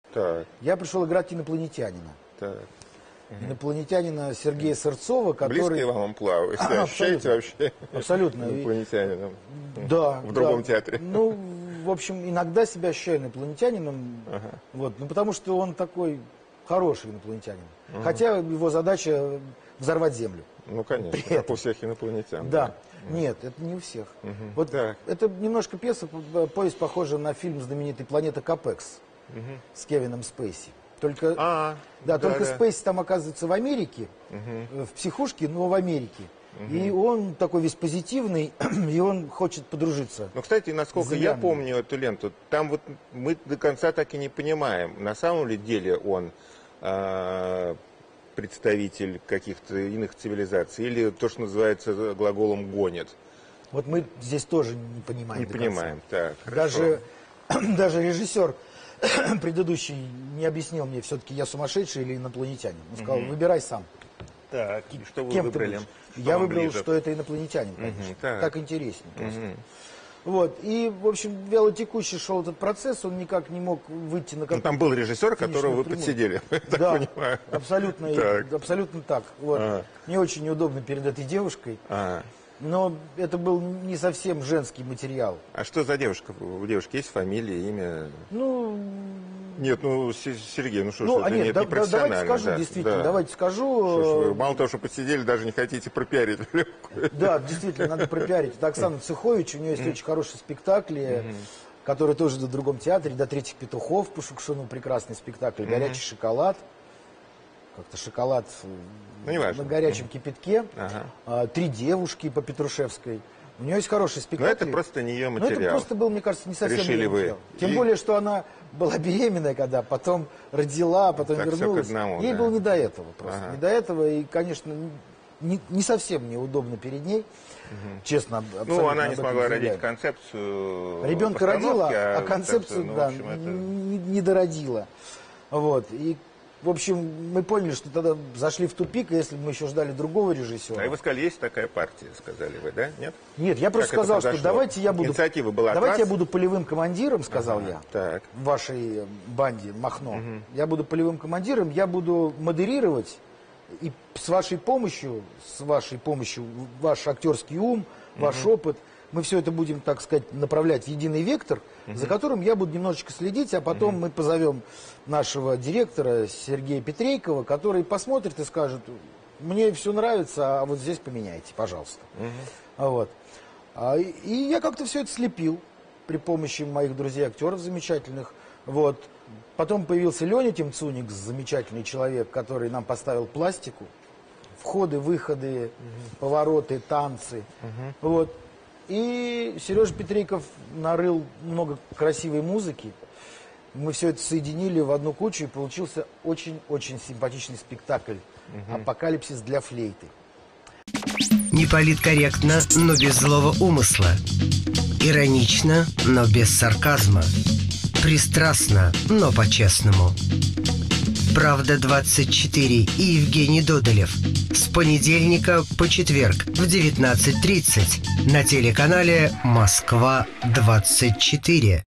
Так, Я пришел играть инопланетянина. так. Инопланетянина Сергея Сырцова, который... Близкие вам амплуа? Вы себя ощущаете вообще Абсолютно. инопланетянином? Да. В другом да. театре? Ну, в общем, иногда себя ощущаю инопланетянином. Вот, ну, потому что он такой хороший инопланетянин. Хотя его задача взорвать Землю. Ну, конечно, как у всех инопланетян. Да. Нет, это не у всех. Вот Так. это немножко повесть похожа на фильм знаменитый «Планета Капекс» с Кевином Спейси. Только, только Спейси там оказывается в Америке, в психушке, но в Америке. И он такой весь позитивный, и он хочет подружиться. Ну, кстати, насколько я помню эту ленту, там вот мы до конца так и не понимаем, на самом ли деле он представитель каких-то иных цивилизаций, или то, что называется глаголом «гонит». Вот мы здесь тоже не понимаем. Не понимаем, так, даже режиссер предыдущий не объяснил мне, все-таки я сумасшедший или инопланетянин. Он сказал, выбирай сам. Так, и что вы Кем выбрали? ты будешь? Я выбрал, что это инопланетянин, конечно. Так интереснее просто. Вот. И, в общем, вялотекущий шел этот процесс, он никак не мог выйти на какую-то... Там был режиссер, которого вы прямую. подсидели, я так Да, понимаю. абсолютно так. Вот. Мне очень неудобно перед этой девушкой. Но это был не совсем женский материал. А что за девушка? У девушки есть фамилия, имя? Ну... Нет, ну, Сергей, ну что ж, это нет, не профессионально. давайте скажу, да, действительно, да. давайте скажу. Что ж вы, мало того, что посидели, даже не хотите пропиарить. Да, действительно, надо пропиарить. Это Оксана Цехович, у нее есть очень хорошие спектакли, которые тоже идут в другом театре. «До третьих петухов» по Шукшину прекрасный спектакль, «Горячий шоколад». Как-то шоколад на горячем кипятке. «Три девушки» по Петрушевской. У нее есть хороший спектакль. Но это просто не ее материал. Но это просто был, мне кажется, не совсем Решили ее материал. Тем более, что она была беременная, когда потом родила, потом так вернулась. все к одному, Ей да. было не до этого просто. Не до этого. И, конечно, не совсем неудобно перед ней. Честно, абсолютно. Ну, она не об этом смогла заявляю. родить концепцию. Ребенка родила, а концепцию, ну, да, в общем, это... не дородила. Вот. И, в общем, мы поняли, что тогда зашли в тупик, и если бы мы еще ждали другого режиссера... А и вы сказали, есть такая партия, сказали вы, да? Нет? Нет, я просто Как это сказал, что произошло? давайте я буду... Инициатива была от Давайте я вас? буду полевым командиром, сказал я. Так. В вашей банде Махно. Я буду полевым командиром, я буду модерировать, и с вашей помощью, ваш актерский ум, ваш опыт, мы все это будем, так сказать, направлять в единый вектор, за которым я буду немножечко следить, а потом мы позовем нашего директора Сергея Петрейкова, который посмотрит и скажет, мне все нравится, а вот здесь поменяйте, пожалуйста. Вот. И я как-то все это слепил при помощи моих друзей-актеров замечательных. Вот. Потом появился Леня Тимцуник, замечательный человек, который нам поставил пластику. Входы, выходы, повороты, танцы. Вот. И Сережа Петрейков нарыл много красивой музыки. Мы все это соединили в одну кучу, и получился очень-очень симпатичный спектакль «Апокалипсис для флейты». Не политкорректно, но без злого умысла. Иронично, но без сарказма. Пристрастно, но по-честному. «Правда-24» и Евгений Додолев. С понедельника по четверг в 19:30 на телеканале «Москва-24».